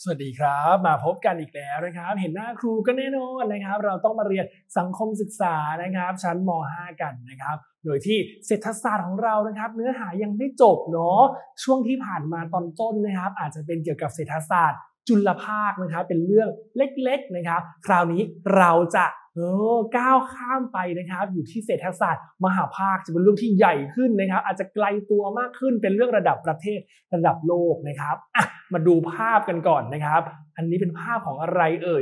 สวัสดีครับมาพบกันอีกแล้วนะครับเห็นหน้าครูก็แน่นอนนะครับเราต้องมาเรียนสังคมศึกษานะครับชั้นม.5 กันนะครับโดยที่เศรษฐศาสตร์ของเรานะครับเนื้อหายังไม่จบเนาะช่วงที่ผ่านมาตอนต้นนะครับอาจจะเป็นเกี่ยวกับเศรษฐศาสตร์จุลภาคนะครับเป็นเรื่องเล็กๆนะครับคราวนี้เราจะก้าวข้ามไปนะครับอยู่ที่เศรษฐศาสตร์มหาภาคจะเป็นเรื่องที่ใหญ่ขึ้นนะครับอาจจะไกลตัวมากขึ้นเป็นเรื่องระดับประเทศระดับโลกนะครับมาดูภาพกันก่อนนะครับอันนี้เป็นภาพของอะไร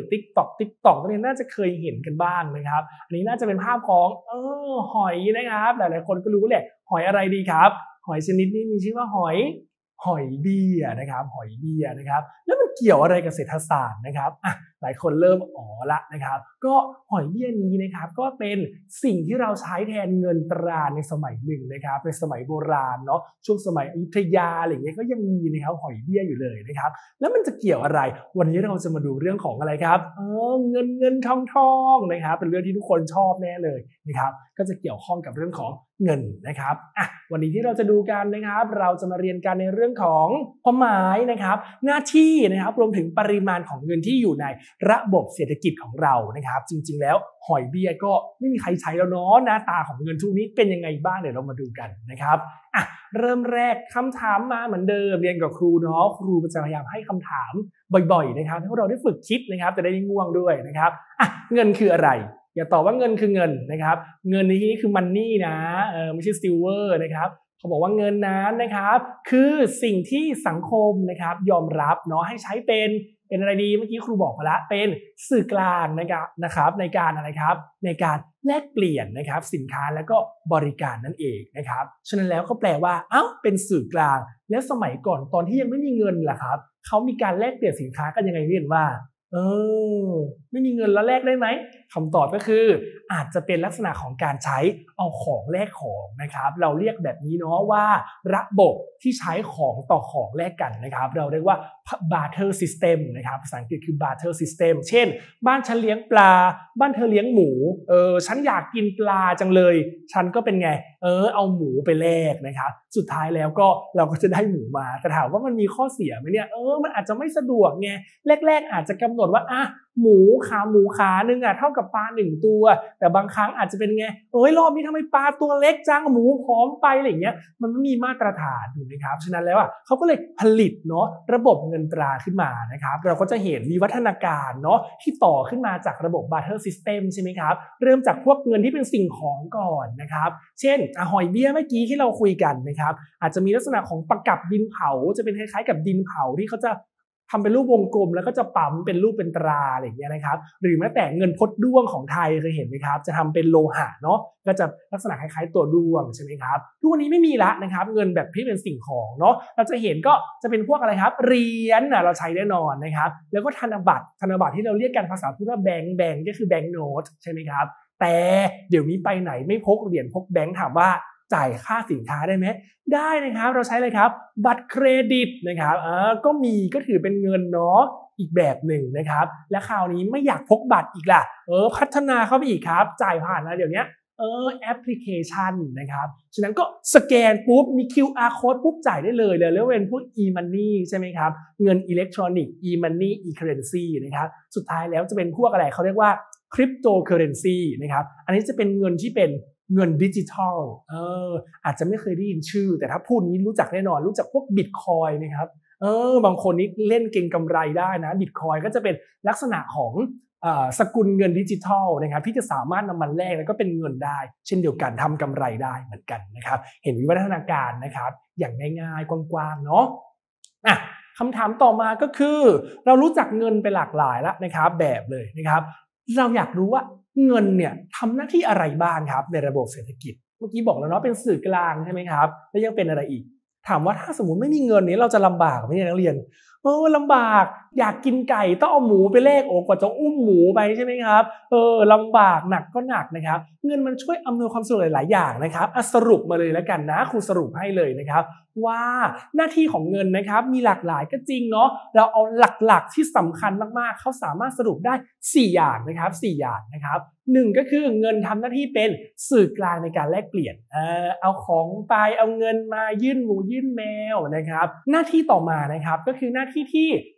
TikTok ตอนนี้น่าจะเคยเห็นกันบ้างนะครับอันนี้น่าจะเป็นภาพของหอยนะครับหลายๆคนก็รู้แหละหอยอะไรดีครับหอยชนิดนี้มีชื่อว่าหอยเบี้ยนะครับหอยเบี้ยนะครับแล้วมันเกี่ยวอะไรกับเศรษฐศาสตร์นะครับหลายคนเริ่มละนะครับก็หอยเบี้ยนี้นะครับก็เป็นสิ่งที่เราใช้แทนเงินตราในสมัยหนึ่งนะครับในสมัยโบราณเนาะช่วงสมัยอยุธยาอะไรอย่างเงี้ยก็ยังมีนะครับหอยเบี้ยอยู่เลยนะครับแล้วมันจะเกี่ยวอะไรวันนี้เราจะมาดูเรื่องของอะไรครับเงินทองนะครับเป็นเรื่องที่ทุกคนชอบแน่เลยนะครับก็จะเกี่ยวข้องกับเรื่องของเงินนะครับวันนี้ที่เราจะดูกันนะครับเราจะมาเรียนกันในเรื่องของความหมายนะครับหน้าที่นะครับรวมถึงปริมาณของเงินที่อยู่ในระบบเศรษฐกิจของเรานะครับจริงๆแล้วหอยเบี้ยก็ไม่มีใครใช้แล้วเนาะหน้าตาของเงินทุกนี้เป็นยังไงบ้างเดี๋ยวเรามาดูกันนะครับเริ่มแรกคำถามมาเหมือนเดิมเรียนกับครูเนาะครูจะพยายามให้คำถามบ่อยๆนะครับให้พวกเราได้ฝึกคิดนะครับจะได้ไม่ง่วงด้วยนะครับเงินคืออะไรอย่าตอบว่าเงินคือเงินนะครับเงินในที่นี้คือมันนี่นะไม่ใช่ซิลเวอร์นะครับเขาบอกว่าเงินนั้นนะครับคือสิ่งที่สังคมนะครับยอมรับเนาะให้ใช้เป็นอะไรดีเมื่อกี้ครูบอกไปแล้วเป็นสื่อกลางนะครับในการอะไรครับในการแลกเปลี่ยนนะครับสินค้าแล้วก็บริการนั่นเองนะครับฉะนั้นแล้วก็แปลว่าเป็นสื่อกลางแล้วสมัยก่อนตอนที่ยังไม่มีเงินล่ะครับเขามีการแลกเปลี่ยนสินค้ากันยังไงเรียนว่าไม่มีเงินแล้วแลกได้ไหมคำตอบก็คืออาจจะเป็นลักษณะของการใช้เอาของแลกของนะครับเราเรียกแบบนี้เนาะว่าระบบที่ใช้ของต่อของแลกกันนะครับเราเรียกว่า barter system นะครับภาษาอังกฤษคือ barter system เช่นบ้านฉันเลี้ยงปลาบ้านเธอเลี้ยงหมูฉันอยากกินปลาจังเลยฉันก็เป็นไงเอาหมูไปแลกนะครับสุดท้ายแล้วก็เราก็จะได้หมูมาแต่ถามว่ามันมีข้อเสียไหมเนี่ยมันอาจจะไม่สะดวกไงแรกๆอาจจะกำหนดว่าหมูขาหนึ่งเท่ากับปลา1ตัวแต่บางครั้งอาจจะเป็นไงรอบนี้ทำไมปลาตัวเล็กจังหมูผอมไปอะไรอย่างเงี้ยมันไม่มีมาตรฐานถูกไหมครับฉะนั้นแล้วเขาก็เลยผลิตเนาะระบบเงินตราขึ้นมานะครับเราก็จะเห็นวิวัฒนาการเนาะที่ต่อขึ้นมาจากระบบ barter system ใช่ไหมครับเริ่มจากพวกเงินที่เป็นสิ่งของก่อนนะครับเช่นหอยเบี้ยเมื่อกี้ที่เราคุยกันนะครับอาจจะมีลักษณะของประกับดินเผาจะเป็นคล้ายๆกับดินเผาที่เขาจะทำเป็นรูปวงกลมแล้วก็จะปั๊มเป็นรูปเป็นตราอะไรอย่างเงี้ยนะครับหรือแม้แต่เงินพดด้วงของไทยเคยเห็นไหมครับจะทำเป็นโลหะเนาะก็จะลักษณะคล้ายๆตัวด้วงใช่ไหมครับทุกวันนี้ไม่มีละนะครับเงินแบบที่เป็นสิ่งของเนาะเราจะเห็นก็จะเป็นพวกอะไรครับเหรียญเราใช้แน่นอนนะครับแล้วก็ธนบัตรที่เราเรียกกันภาษาพูดว่าแบงก์ก็คือแบงก์โน้ตใช่ไหมครับแต่เดี๋ยวนี้ไปไหนไม่พกเหรียญพกแบงก์ถามว่าจ่ายค่าสินค้าได้ไหมได้นะครับเราใช้เลยครับบัตรเครดิตนะครับก็ถือเป็นเงินเนาะอีกแบบหนึ่งนะครับและคราวนี้ไม่อยากพกบัตรอีกล่ะพัฒนาเข้าไปอีกครับจ่ายผ่านแล้วเดี๋ยวนี้แอปพลิเคชันนะครับฉะนั้นก็สแกนปุ๊บมี QR code ปุ๊บจ่ายได้เลยเรียกว่าเป็นพวก e-money ใช่ไหมครับเงินอิเล็กทรอนิกส์ e-money e-currency นะครับสุดท้ายแล้วจะเป็นพวกอะไรเขาเรียกว่า cryptocurrency นะครับอันนี้จะเป็นเงินที่เป็นเงินดิจิทัลอาจจะไม่เคยได้ยินชื่อแต่ถ้าพูดนี้รู้จักแน่นอนรู้จักพวกบิตคอยน์นะครับบางคนนี้เล่นเก็งกำไรได้นะบิตคอยน์ก็จะเป็นลักษณะของสกุลเงินดิจิทัลนะครับที่จะสามารถนำมันแลกแล้วก็เป็นเงินได้เช่นเดียวกันทำกำไรได้เหมือนกันนะครับเห็นวิวัฒนาการนะครับอย่างง่ายๆกว้างๆเนาะคำถามต่อมาก็คือเรารู้จักเงินไปหลากหลายแล้วนะครับแบบเลยนะครับเราอยากรู้ว่าเงินเนี่ยทำหน้าที่อะไรบ้างครับในระบบเศรษฐกิจเมื่อกี้บอกแล้วเนาะเป็นสื่อกลางใช่ไหมครับแล้วยังเป็นอะไรอีกถามว่าถ้าสมมติไม่มีเงินนี้เราจะลำบากไหมนักเรียนลำบากอยากกินไก่ต้องเอาหมูไปแลกกว่าจะอุ้มหมูไปใช่ไหมครับลำบากหนักก็หนักนะครับเงินมันช่วยอำนวยความสะดวกหลายๆอย่างนะครับสรุปมาเลยแล้วกันนะครูสรุปให้เลยนะครับว่าหน้าที่ของเงินนะครับมีหลากหลายก็จริงเนาะเราเอาหลักๆที่สำคัญมากๆเขาสามารถสรุปได้4อย่างนะครับ4อย่างนะครับ1ก็คือเงินทำหน้าที่เป็นสื่อกลางในการแลกเปลี่ยนเอาของไปเอาเงินมายื่นหมูยื่นแมวนะครับหน้าที่ต่อมานะครับก็คือหน้าที่ที่เป็นมา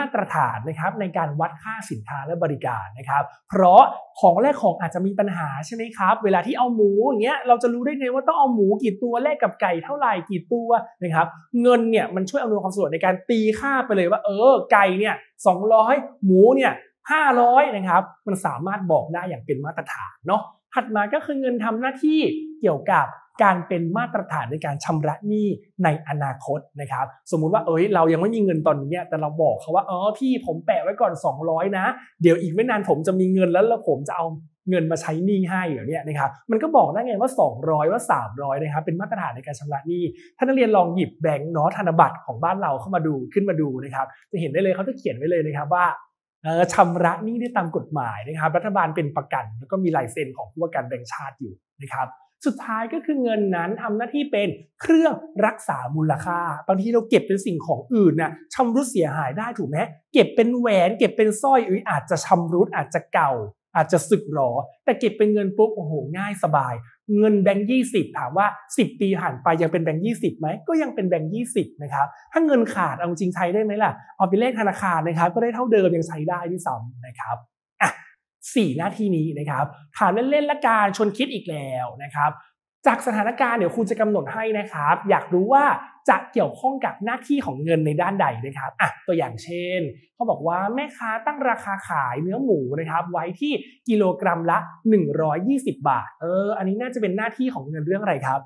ตรฐานนะครับในการวัดค่าสินค้าและบริการนะครับเพราะของแลกของอาจจะมีปัญหาใช่ไหมครับเวลาที่เอาหมูอย่างเงี้ยเราจะรู้ได้ไงว่าต้องเอาหมูกี่ตัวแลกกับไก่เท่าไหร่กี่ตัวนะครับเงินเนี่ยมันช่วยอำนวยความสะดวกในการตีค่าไปเลยว่าไก่เนี่ย200หมูเนี่ย500นะครับมันสามารถบอกได้อย่างเป็นมาตรฐานเนาะถัดมาก็คือเงินทำหน้าที่เกี่ยวกับการเป็นมาตรฐานในการชำระหนี้ในอนาคตนะครับสมมุติว่าเรายังไม่มีเงินตอนนี้แต่เราบอกเขาว่าพี่ผมแปะไว้ก่อน200นะเดี๋ยวอีกไม่นานผมจะมีเงินแล้วผมจะเอาเงินมาใช้หนี้ให้อย่างเนี้ยนะครับมันก็บอกได้ไงว่า200ว่า300นะครับเป็นมาตรฐานในการชำระหนี้ถ้านักเรียนลองหยิบแบงก์ธนบัตรของบ้านเราเข้ามาดูขึ้นมาดูนะครับจะเห็นได้เลยเขาจะเขียนไว้เลยนะครับว่าชำระหนี้ได้ตามกฎหมายนะครับรัฐบาลเป็นประกันแล้วก็มีลายเซ็นของผู้ว่าการแบงก์ชาติอยู่นะครับสุดท้ายก็คือเงินนั้นทำหน้าที่เป็นเครื่องรักษามูลค่าบางทีเราเก็บเป็นสิ่งของอื่นน่ะชำรุดเสียหายได้ถูกไหมเก็บเป็นแหวนเก็บเป็นสร้อยอาจจะชำรุดอาจจะเก่าอาจจะสึกหรอแต่เก็บเป็นเงินปุ๊บโอ้โหง่ายสบายเงินแบงค์20ถามว่า10ปีผ่านไปยังเป็นแบงค์20ไหมก็ยังเป็นแบงค์20นะครับถ้าเงินขาดเอาจริงใช้ได้ไหมล่ะเอาไปเลขธนาคารนะครับก็ได้เท่าเดิมยังใช้ได้ด้วยซ้ำนะครับ4หน้าที่นี้นะครับถามเล่นๆละการชวนคิดอีกแล้วนะครับจากสถานการณ์เดี๋ยวครูจะกำหนดให้นะครับอยากรู้ว่าจะเกี่ยวข้องกับหน้าที่ของเงินในด้านใดนะครับตัวอย่างเช่นเขาบอกว่าแม่ค้าตั้งราคาขายเนื้อหมูนะครับไว้ที่กิโลกรัมละ120 บาทอันนี้น่าจะเป็นหน้าที่ของเงินเรื่องอะไรครับ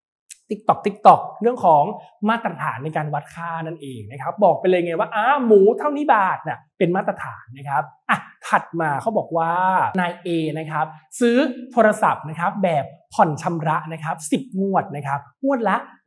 TikTok เรื่องของมาตรฐานในการวัดค่านั่นเองนะครับบอกไปเลยไงว่าหมูเท่านี้บาทน่ะเป็นมาตรฐานนะครับถัดมาเขาบอกว่านาย A นะครับซื้อโทรศัพท์นะครับแบบผ่อนชำระนะครับ10 งวดนะครับงวดละ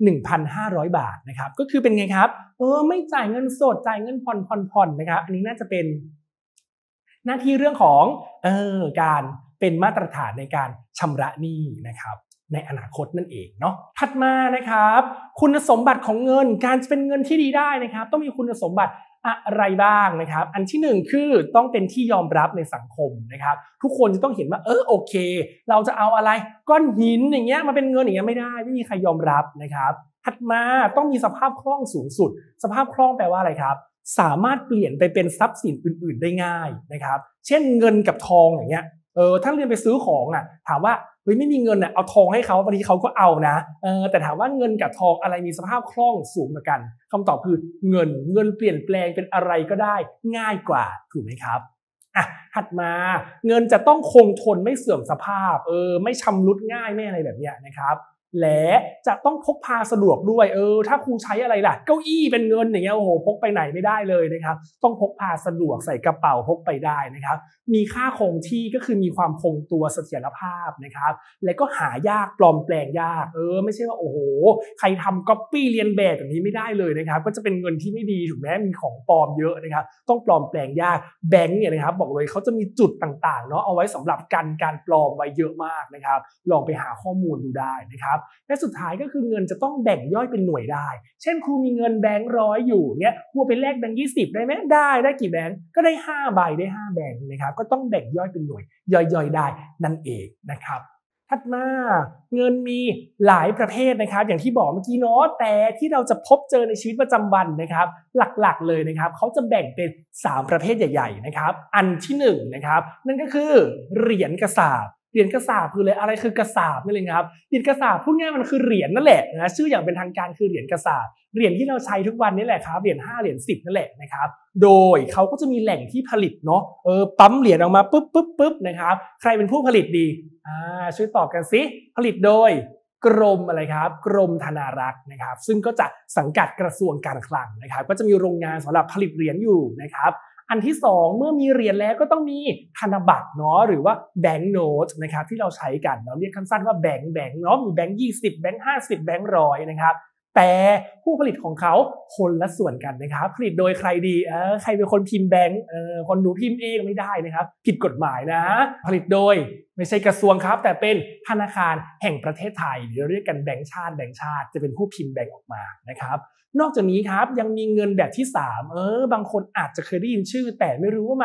1,500 บาทนะครับก็คือเป็นไงครับไม่จ่ายเงินสดจ่ายเงินผ่อนนะครับอันนี้น่าจะเป็นหน้าที่เรื่องของการเป็นมาตรฐานในการชำระหนี้นะครับในอนาคตนั่นเองเนาะถัดมานะครับคุณสมบัติของเงินการจะเป็นเงินที่ดีได้นะครับต้องมีคุณสมบัติอะไรบ้างนะครับอันที่1คือต้องเป็นที่ยอมรับในสังคมนะครับทุกคนจะต้องเห็นว่าโอเคเราจะเอาอะไรก้อนหินอย่างเงี้ยมาเป็นเงินอย่างเงี้ยไม่ได้ไม่มีใครยอมรับนะครับถัดมาต้องมีสภาพคล่องสูงสุดสภาพคล่องแปลว่าอะไรครับสามารถเปลี่ยนไปเป็นทรัพย์สินอื่นๆได้ง่ายนะครับเช่นเงินกับทองอย่างเงี้ยถ้าเรียนไปซื้อของถามว่าไม่มีเงินเอาทองให้เขาบางทีเขาก็เอานะแต่ถามว่าเงินกับทองอะไรมีสภาพคล่องสูงกว่ากันคำตอบคือเงินเปลี่ยนแปลงเป็นอะไรก็ได้ง่ายกว่าถูกไหมครับถัดมาเงินจะต้องคงทนไม่เสื่อมสภาพไม่ชำรุดง่ายไม่อะไรแบบเนี้ยนะครับและจะต้องพกพาสะดวกด้วยถ้าครูใช้อะไรล่ะเก้าอี้เป็นเงินอย่างเงี้ยโอ้โหพกไปไหนไม่ได้เลยนะครับต้องพกพาสะดวกใส่กระเป๋าพกไปได้นะครับมีค่าคงที่ก็คือมีความคงตัวเสถียรภาพนะครับและก็หายากปลอมแปลงยากไม่ใช่ว่าโอ้โหใครทำก๊อปปี้เลียนแบบแบบนี้ไม่ได้เลยนะครับก็จะเป็นเงินที่ไม่ดีถูกไหมมีของปลอมเยอะนะครับต้องปลอมแปลงยากแบงก์เนี่ยนะครับบอกเลยเขาจะมีจุดต่างๆเนาะเอาไว้สำหรับการปลอมไว้เยอะมากนะครับลองไปหาข้อมูลดูได้นะครับและสุดท้ายก็คือเงินจะต้องแบ่งย่อยเป็นหน่วยได้เช่นครูมีเงินแบงค์100อยู่เนี่ยครูไปแลกแบงค์20ได้ไหมได้กี่แบงค์ก็ได้5ใบได้5แบงค์นะครับก็ต้องแบ่งย่อยเป็นหน่วยย่อยได้นั่นเองนะครับถัดมาเงินมีหลายประเภทนะครับอย่างที่บอกเมื่อกี้เนาะแต่ที่เราจะพบเจอในชีวิตประจำวันนะครับหลักๆเลยนะครับเขาจะแบ่งเป็น3ประเภทใหญ่ๆนะครับอันที่1นะครับนั่นก็คือเหรียญกระสาบเหรียญกระสาบคืออะไรคือกระสาบนี่เลยครับเหรียญกระสาบพูดง่ายมันคือเหรียญนั่นแหละนะชื่ออย่างเป็นทางการคือเหรียญกระสาบเหรียญที่เราใช้ทุกวันนี่แหละครับเหรียญ5เหรียญ10นั่นแหละนะครับโดยเขาก็จะมีแหล่งที่ผลิตเนาะปั๊มเหรียญออกมาปุ๊บนะครับใครเป็นผู้ผลิตดีช่วยตอบกันสิผลิตโดยกรมอะไรครับกรมธนารักษ์นะครับซึ่งก็จะสังกัดกระทรวงการคลังนะครับก็จะมีโรงงานสำหรับผลิตเหรียญอยู่นะครับอันที่2เมื่อมีเหรียญแล้วก็ต้องมีธนบัตรเนาะหรือว่าแบงก์โน้ตนะครับที่เราใช้กันเราเรียกสั้นๆว่าแบงก์เนาะมีแบงก์20แบงก์50แบงก์100นะครับแต่ผู้ผลิตของเขาคนละส่วนกันนะครับผลิตโดยใครดีใครเป็นคนพิมพ์แบงก์คนดูพิมพ์เองไม่ได้นะครับผิดกฎหมายนะผลิตโดยไม่ใช่กระทรวงครับแต่เป็นธนาคารแห่งประเทศไทยหรือเรียกกันแบงก์ชาติจะเป็นผู้พิมพ์แบงก์ออกมานะครับนอกจากนี้ครับยังมีเงินแบบที่3บางคนอาจจะเคยได้ยินชื่อแต่ไม่รู้ว่ามัน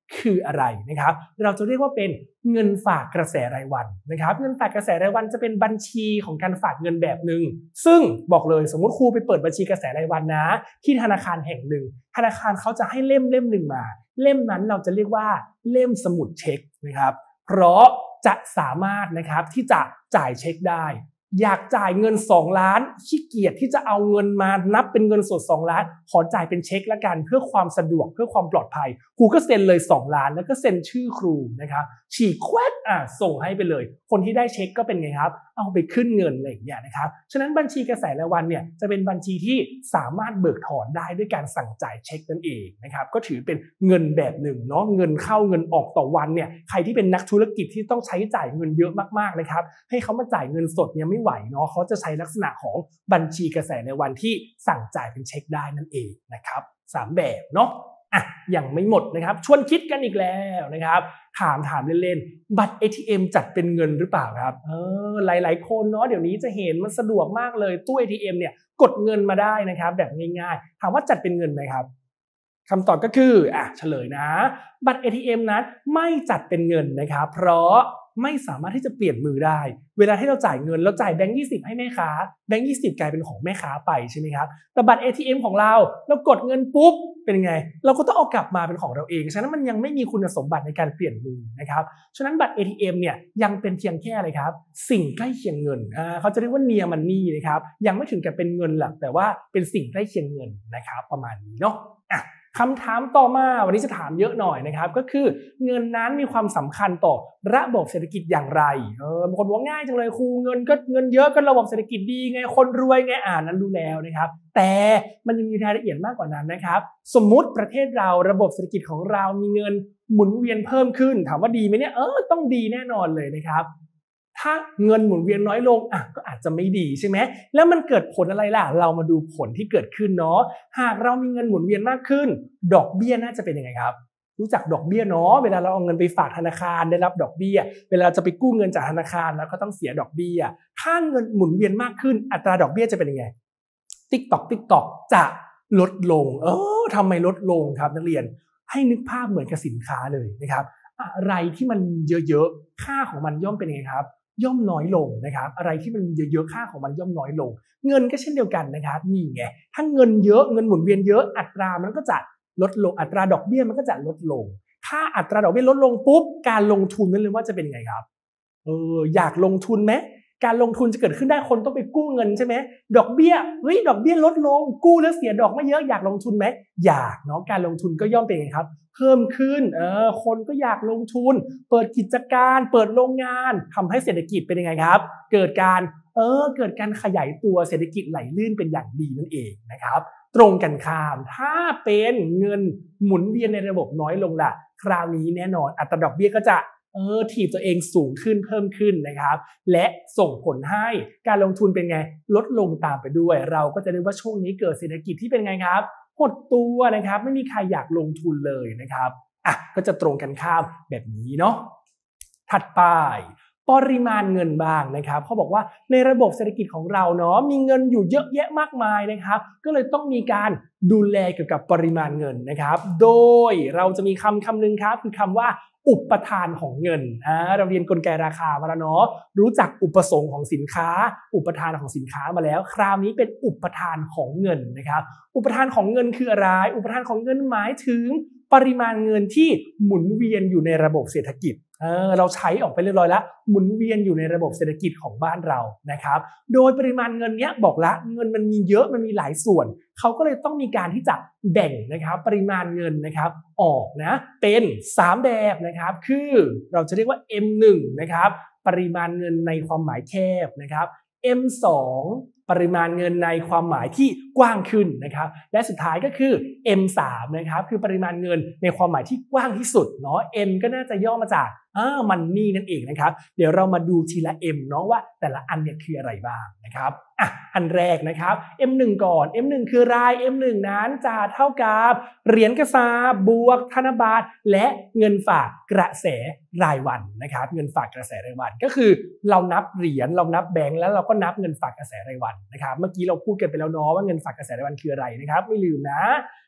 คืออะไรนะครับเราจะเรียกว่าเป็นเงินฝากกระแสรายวันนะครับเงินฝากกระแสรายวันจะเป็นบัญชีของการฝากเงินแบบหนึ่งซึ่งบอกเลยสมมุติครูไปเปิดบัญชีกระแสรายวันนะที่ธนาคารแห่งหนึ่งธนาคารเขาจะให้เล่มหนึ่งมาเล่มนั้นเราจะเรียกว่าเล่มสมุดเช็คนะครับเพราะจะสามารถนะครับที่จะจ่ายเช็คได้อยากจ่ายเงิน2 ล้านขี้เกียจที่จะเอาเงินมานับเป็นเงินสด2 ล้านขอจ่ายเป็นเช็คละกันเพื่อความสะดวกเพื่อความปลอดภัยครูก็เซ็นเลย2 ล้านแล้วก็เซ็นชื่อครูนะครับฉีกแควกส่งให้ไปเลยคนที่ได้เช็คก็เป็นไงครับเอาไปขึ้นเงินอะไรอย่างเงี้ยนะครับฉะนั้นบัญชีกระแสรายวันเนี่ยจะเป็นบัญชีที่สามารถเบิกถอนได้ด้วยการสั่งจ่ายเช็คนั่นเองนะครับก็ถือเป็นเงินแบบหนึ่งเนาะเงินเข้าเงินออกต่อวันเนี่ยใครที่เป็นนักธุรกิจที่ต้องใช้จ่ายเงินเยอะมากๆนะครับให้เขามาจ่ายเงินสดเนี่ยไม่ไหวเนาะเขาจะใช้ลักษณะของบัญชีกระแสรายวันที่สั่งจ่ายเป็นเช็คได้นั่นเองนะครับ3 แบบเนาะยังไม่หมดนะครับชวนคิดกันอีกแล้วนะครับถามเล่นๆบัตร ATM จัดเป็นเงินหรือเปล่าครับหลายๆคนเนาะเดี๋ยวนี้จะเห็นมันสะดวกมากเลยตู้ ATM เนี่ยกดเงินมาได้นะครับแบบง่ายๆถามว่าจัดเป็นเงินไหมครับคำตอบก็คือเฉลยนะบัตร ATM นั้นไม่จัดเป็นเงินนะครับเพราะไม่สามารถที่จะเปลี่ยนมือได้เวลาที่เราจ่ายเงินเราจ่ายแบงค์20ให้แม่ค้าแบงค์20กลายเป็นของแม่ค้าไปใช่ไหมครับแต่บัตร ATM ของเรากดเงินปุ๊บเป็นไงเราก็ต้องเอากลับมาเป็นของเราเองฉะนั้นมันยังไม่มีคุณสมบัติในการเปลี่ยนมือนะครับฉะนั้นบัตร ATM เนี่ยยังเป็นเพียงแค่อะไรครับสิ่งใกล้เคียงเงินเขาจะเรียกว่า near money นะครับยังไม่ถึงกับเป็นเงินหลักแต่ว่าเป็นสิ่งใกล้เคียงเงินนะครับประมาณนี้เนาะคำถามต่อมาวันนี้จะถามเยอะหน่อยนะครับก็คือเงินนั้นมีความสำคัญต่อระบบเศรษฐกิจอย่างไรบางคนบอกง่ายจังเลยครูเงินเยอะก็ระบบเศรษฐกิจดีไงคนรวยไงนั้นรู้แล้วนะครับแต่มันยังมีรายละเอียดมากกว่านั้นนะครับสมมุติประเทศเราระบบเศรษฐกิจของเรามีเงินหมุนเวียนเพิ่มขึ้นถามว่าดีไหมเนี่ยต้องดีแน่นอนเลยนะครับถ้าเงินหมุนเวียนน้อยลงก็อาจจะไม่ดีใช่ไหมแล้วมันเกิดผลอะไรล่ะเรามาดูผลที่เกิดขึ้นเนาะหากเรามีเงินหมุนเวียนมากขึ้นดอกเบี้ยน่าจะเป็นยังไงครับรู้จักดอกเบี้ยเนาะเวลาเราเอาเงินไปฝากธนาคารได้รับดอกเบี้ยเวลาจะไปกู้เงินจากธนาคารแล้วก็ต้องเสียดอกเบี้ยถ้าเงินหมุนเวียนมากขึ้นอัตราดอกเบี้ยจะเป็นยังไงติ๊กตอกจะลดลงทำไมลดลงครับนักเรียนให้นึกภาพเหมือนกับสินค้าเลยนะครับอะไรที่มันเยอะๆค่าของมันย่อมเป็นยังไงครับย่อมน้อยลงนะครับอะไรที่มันเยอะๆค่าของมันย่อมน้อยลงเงินก็เช่นเดียวกันนะครับนี่ไงถ้าเงินเยอะเงินหมุนเวียนเยอะอัตรามันก็จะลดลงอัตราดอกเบี้ยมันก็จะลดลงถ้าอัตราดอกเบี้ยลดลงปุ๊บการลงทุนนั่นเลยว่าจะเป็นยังไงครับอยากลงทุนไหมการลงทุนจะเกิดขึ้นได้คนต้องไปกู้เงินใช่ไหมดอกเบี้ยดอกเบี้ยลดลงกู้แล้วเสียดอกไม่เยอะอยากลงทุนไหมอยากเนาะการลงทุนก็ย่อมเป็นไงครับเพิ่มขึ้นคนก็อยากลงทุนเปิดกิจการเปิดโรงงานทำให้เศรษฐกิจเป็นยังไงครับเกิดการขยายตัวเศรษฐกิจไหลลื่นเป็นอย่างดีนั่นเองนะครับตรงกันข้ามถ้าเป็นเงินหมุนเวียนในระบบน้อยลงล่ะคราวนี้แน่นอนอัตราดอกเบี้ยก็จะถีบตัวเองสูงขึ้นเพิ่มขึ้นนะครับและส่งผลให้การลงทุนเป็นไงลดลงตามไปด้วยเราก็จะเรียกว่าช่วงนี้เกิดเศรษฐกิจที่เป็นไงครับหดตัวนะครับไม่มีใครอยากลงทุนเลยนะครับก็จะตรงกันข้ามแบบนี้เนาะถัดไปปริมาณเงินบ้างนะครับเขาบอกว่าในระบบเศรษฐกิจของเราเนาะมีเงินอยู่เยอะแยะมากมายนะครับก็เลยต้องมีการดูแลเกี่ยวกับปริมาณเงินนะครับโดยเราจะมีคำหนึ่งครับคือคำว่าอุปทานของเงินเราเรียนกลไกราคามาแล้วเนาะรู้จักอุปสงค์ของสินค้าอุปทานของสินค้ามาแล้วคราวนี้เป็นอุปทานของเงินนะครับอุปทานของเงินคืออะไรอุปทานของเงินหมายถึงปริมาณเงินที่หมุนเวียนอยู่ในระบบเศรษฐกิจเราใช้ออกไปเรียบร้อยแล้วหมุนเวียนอยู่ในระบบเศรษฐกิจของบ้านเรานะครับโดยปริมาณเงินเนี้ยบอกละเงินมันมีเยอะมันมีหลายส่วนเขาก็เลยต้องมีการที่จะแบ่งนะครับปริมาณเงินนะครับออกนะเป็น3แบบนะครับคือเราจะเรียกว่า M1 นะครับปริมาณเงินในความหมายแคบนะครับ M2 ปริมาณเงินในความหมายที่กว้างขึ้นนะครับและสุดท้ายก็คือ M3 นะครับคือปริมาณเงินในความหมายที่กว้างที่สุดเนาะ M ก็น่าจะย่อมาจากมันนี่นั่นเองนะครับเดี๋ยวเรามาดูทีละ M เนาะว่าแต่ละอันเนี่ยคืออะไรบ้างนะครับอันแรกนะครับ M1 ก่อน M1 คืออะไร M1 นั้นจะเท่ากับเหรียญกระสาบบวกธนบัตรและเงินฝากกระแสรายวันนะครับเงินฝากกระแสรายวันก็คือเรานับเหรียญเรานับแบงค์แล้วเราก็นับเงินฝากกระแสรายวันนะครับเมื่อกี้เราพูดกันไปแล้วเนาะว่าเงินฝากกระแสรายวันคืออะไรนะครับไม่ลืมนะ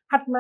ถัดมา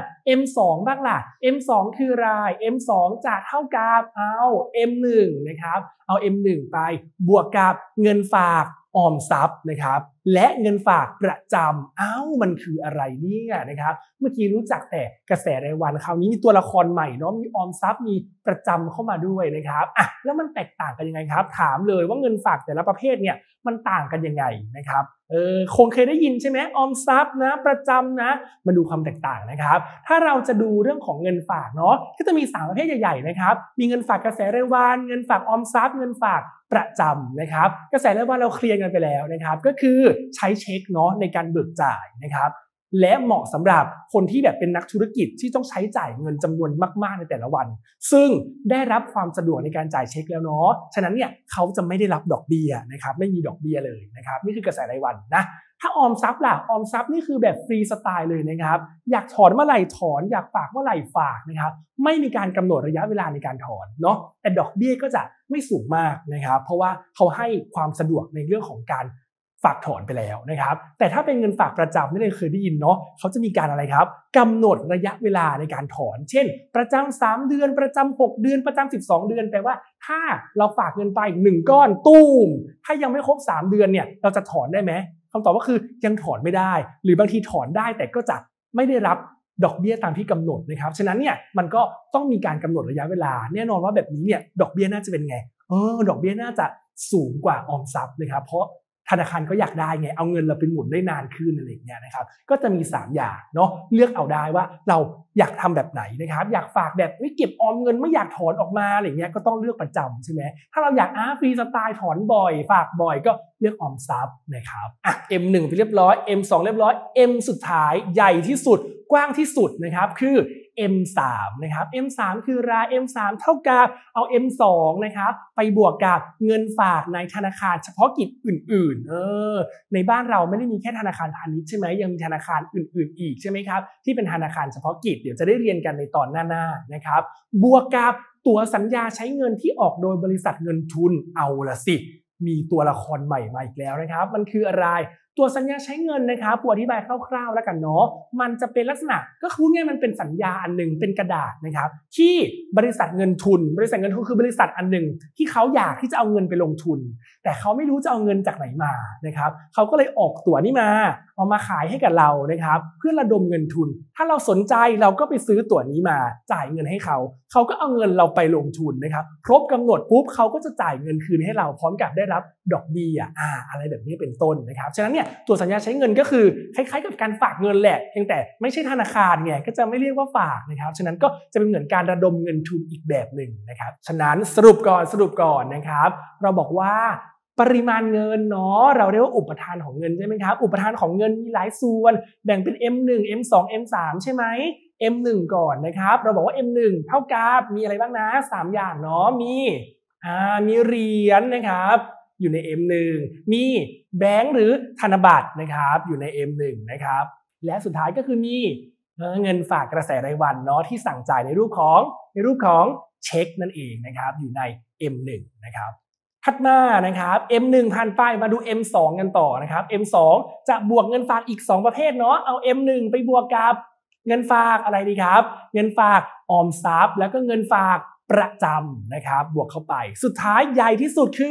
M2 บ้างล่ะ M2 คืออะไร M2 จะเท่ากับเอา M1 นะครับเอา M1 ไปบวกกับเงินฝากออมทรัพย์นะครับและเงินฝากประจำมันคืออะไรเนี่ยนะครับเมื่อกี้รู้จักแต่กระแสรายวันคราวนี้มีตัวละครใหม่เนาะมีออมทรัพย์มีประจำเข้ามาด้วยนะครับแล้วมันแตกต่างกันยังไงครับถามเลยว่าเงินฝากแต่ละประเภทเนี่ยมันต่างกันยังไงนะครับคงเคยได้ยินใช่ไหมออมทรัพย์นะประจำนะมาดูความแตกต่างนะครับถ้าเราจะดูเรื่องของเงินฝากเนาะก็จะมี3ประเภทใหญ่ๆนะครับมีเงินฝากกระแสรายวันเงินฝากออมทรัพย์เงินฝากประจำนะครับกระแสรายวันเราเคลียร์กันไปแล้วนะครับก็คือใช้เช็คเนาะในการเบิกจ่ายนะครับและเหมาะสำหรับคนที่แบบเป็นนักธุรกิจที่ต้องใช้จ่ายเงินจำนวนมากๆในแต่ละวันซึ่งได้รับความสะดวกในการจ่ายเช็คแล้วเนาะฉะนั้นเนี่ยเขาจะไม่ได้รับดอกเบี้ยนะครับไม่มีดอกเบี้ยเลยนะครับนี่คือกระแสรายวันนะถ้าออมทรัพย์ล่ะออมทรัพย์นี่คือแบบฟรีสไตล์เลยนะครับอยากถอนเมื่อไหร่ถอนอยากฝากเมื่อไหร่ฝากนะครับไม่มีการกำหนดระยะเวลาในการถอนเนาะแต่ดอกเบี้ยก็จะไม่สูงมากนะครับเพราะว่าเขาให้ความสะดวกในเรื่องของการฝากถอนไปแล้วนะครับแต่ถ้าเป็นเงินฝากประจำไม่ได้เคยได้ยินเนาะเขาจะมีการอะไรครับกำหนดระยะเวลาในการถอนเช่นประจำ3เดือนประจำ6เดือนประจำ12เดือนแปลว่าถ้าเราฝากเงินไป1ก้อนตู้มถ้ายังไม่ครบ3เดือนเนี่ยเราจะถอนได้ไหมคำตอบก็คือยังถอนไม่ได้หรือบางทีถอนได้แต่ก็จะไม่ได้รับดอกเบี้ยตามที่กำหนดนะครับฉะนั้นเนี่ยมันก็ต้องมีการกำหนดระยะเวลาแน่นอนว่าแบบนี้เนี่ยดอกเบี้ยน่าจะเป็นไงดอกเบี้ยน่าจะสูงกว่าออมทรัพย์นะครับเพราะธนาคารก็อยากได้ไงเอาเงินเราไปหมุนได้นานขึ้นอะไรอย่างเงี้ยนะครับก็จะมี3อย่างเนาะเลือกเอาได้ว่าเราอยากทำแบบไหนนะครับอยากฝากแบบเก็บออมเงินไม่อยากถอนออกมาอะไรเงี้ยก็ต้องเลือกประจำใช่ไหมถ้าเราอยากฟรีสไตล์ถอนบ่อยฝากบ่อยก็เลือกออมทรัพย์นะครับM1 ไปเรียบร้อย M2 เรียบร้อย M สุดท้ายใหญ่ที่สุดกว้างที่สุดนะครับคือ M3 นะครับ M3 คืออะไร M3 เท่ากับเอา M2 นะครับไปบวกกับเงินฝากในธนาคารเฉพาะกิจอื่นๆในบ้านเราไม่ได้มีแค่ธนาคารพาณิชย์ใช่ไหมยังมีธนาคารอื่นๆอีกใช่ไหมครับที่เป็นธนาคารเฉพาะกิจเดี๋ยวจะได้เรียนกันในตอนหน้าๆนะครับบวกกับตั๋วสัญญาใช้เงินที่ออกโดยบริษัทเงินทุนเอาละสิมีตัวละครใหม่มาอีกแล้วนะครับมันคืออะไรตัวสัญญาใช้เงินนะครับอธิบายคร่าวๆแล้วกันเนาะมันจะเป็นลักษณะก็คือไงมันเป็นสัญญาอันหนึ่งเป็นกระดาษนะครับที่บริษัทเงินทุนคือบริษัทอันหนึ่งที่เขาอยากที่จะเอาเงินไปลงทุนแต่เขาไม่รู้จะเอาเงินจากไหนมานะครับเขาก็เลยออกตั๋วนี้มาเอามาขายให้กับเรานะครับเพื่อระดมเงินทุนถ้าเราสนใจเราก็ไปซื้อตั๋วนี้มาจ่ายเงินให้เขาก็เอาเงินเราไปลงทุนนะครับครบกำหนดปุ๊บเขาก็จะจ่ายเงินคืนให้เราพร้อมกับได้รับดอกเบี้ยอะไรแบบนี้เป็นต้นนะครับฉะนั้นเนี่ยตัวสัญญาใช้เงินก็คือคล้ายๆกับการฝากเงินแหละเพียงแต่ไม่ใช่ธนาคารไงก็จะไม่เรียกว่าฝากนะครับฉะนั้นก็จะเป็นเหมือนการระดมเงินทุนอีกแบบหนึ่งนะครับฉะนั้นสรุปก่อนนะครับเราบอกว่าปริมาณเงินเนาะเราเรียกว่าอุปทานของเงินใช่ไหมครับอุปทานของเงินมีหลายส่วนแบ่งเป็น M1 M2 M3 ใช่ไหม M1 ก่อนนะครับเราบอกว่า M1 เท่ากับมีอะไรบ้างนะ3อย่างเนาะมีเหรียญนะครับอยู่ใน M1 มีแบงก์หรือธนบัตรนะครับอยู่ใน M1 นะครับและสุดท้ายก็คือมีเงินฝากกระแสรายวันเนาะที่สั่งจ่ายในรูปของเช็คนั่นเองนะครับอยู่ใน M1 นะครับถัดมานะครับ M1 ผ่านไปมาดู M2 กันต่อนะครับ M2 จะบวกเงินฝากอีก2ประเภทเนาะเอา M1 ไปบวกกับเงินฝากอะไรดีครับเงินฝากออมทรัพย์แล้วก็เงินฝากประจำนะครับบวกเข้าไปสุดท้ายใหญ่ที่สุดคือ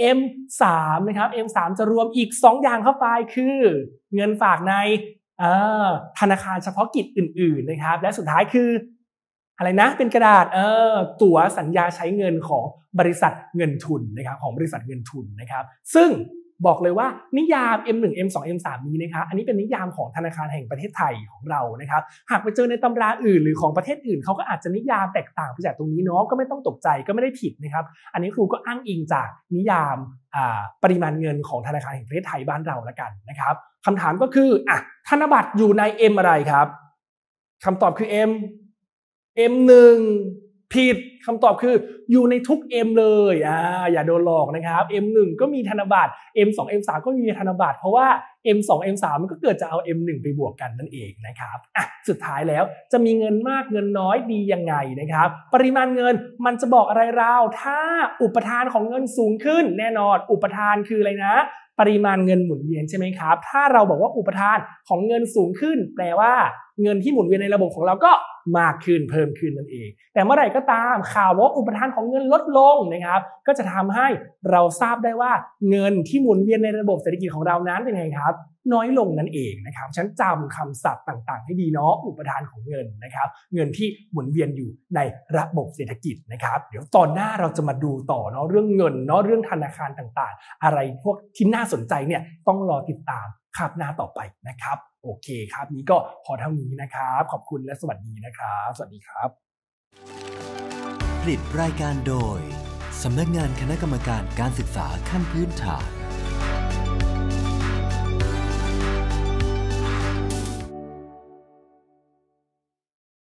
M3 นะครับ M3 จะรวมอีก2อย่างเข้าไปคือเงินฝากในธนาคารเฉพาะกิจอื่นๆนะครับและสุดท้ายคืออะไรนะเป็นกระดาษตั๋วสัญญาใช้เงินของบริษัทเงินทุนนะครับของบริษัทเงินทุนนะครับซึ่งบอกเลยว่านิยาม M1 M2 M3 นี้นะครับอันนี้เป็นนิยามของธนาคารแห่งประเทศไทยของเรานะครับหากไปเจอในตำราอื่นหรือของประเทศอื่นเขาก็อาจจะนิยามแตกต่างไปจากตรงนี้เนาะก็ไม่ต้องตกใจก็ไม่ได้ผิดนะครับอันนี้ครูก็อ้างอิงจากนิยามปริมาณเงินของธนาคารแห่งประเทศไทยบ้านเราละกันนะครับคำถามก็คือธนบัตรอยู่ใน M อะไรครับคำตอบคือ M1 ผิดคำตอบคืออยู่ในทุก M เลยอย่าโดนหลอกนะครับ M1 ก็มีธนบัตร M2 M3 ก็มีธนบัตรเพราะว่า M2 M3 มันก็เกิดจะเอา M1 ไปบวกกันนั่นเองนะครับสุดท้ายแล้วจะมีเงินมากเงินน้อยดียังไงนะครับปริมาณเงินมันจะบอกอะไรเราถ้าอุปทานของเงินสูงขึ้นแน่นอนอุปทานคืออะไรนะปริมาณเงินหมุนเวียนใช่ไหมครับถ้าเราบอกว่าอุปทานของเงินสูงขึ้นแปลว่าเงินที่หมุนเวียนในระบบของเราก็มากขึ้นเพิ่มขึ้นนั่นเองแต่เมื่อไหร่ก็ตามข่าวว่าอุปทานของเงินลดลงนะครับก็จะทำให้เราทราบได้ว่าเงินที่หมุนเวียนในระบบเศรษฐกิจของเรานั้นเป็นไงครับน้อยลงนั่นเองนะครับฉันจำคำศัพท์ต่างๆให้ดีเนาะอุปทานของเงินนะครับเงินที่หมุนเวียนอยู่ในระบบเศรษฐกิจนะครับเดี๋ยวตอนหน้าเราจะมาดูต่อเนาะเรื่องเงินเนาะเรื่องธนาคารต่างๆอะไรพวกที่น่าสนใจเนี่ยต้องรอติดตามคาบหน้าต่อไปนะครับโอเคครับนี้ก็พอเท่านี้นะครับขอบคุณและสวัสดีนะครับสวัสดีครับผลิตรายการโดยสำนักงานคณะกรรมการการศึกษาขั้นพื้นฐาน